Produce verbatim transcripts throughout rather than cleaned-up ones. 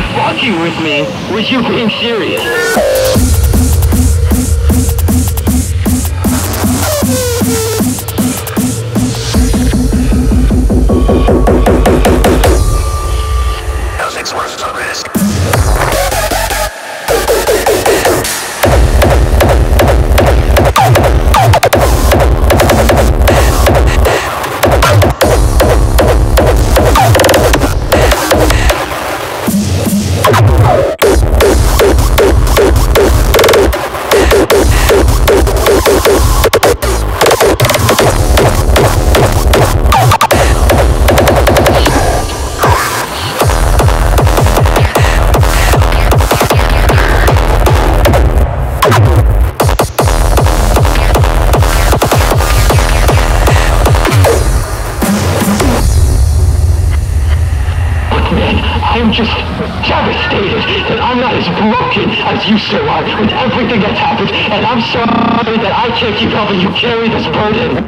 fucking with me? Was you being serious? Housing's worth the risk. I'm just devastated that I'm not as broken as you so are with everything that's happened, and I'm sorry that I can't keep helping you carry this burden.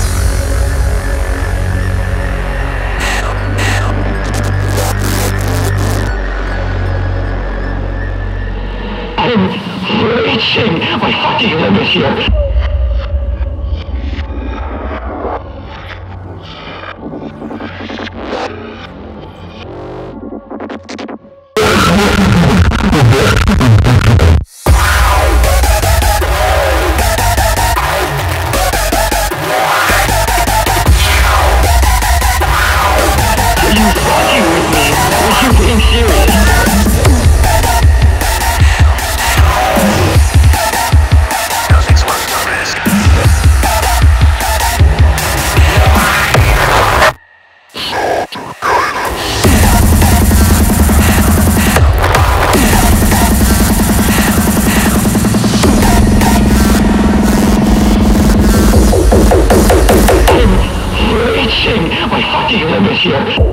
I'm reaching my fucking limit here. My fucking limit here.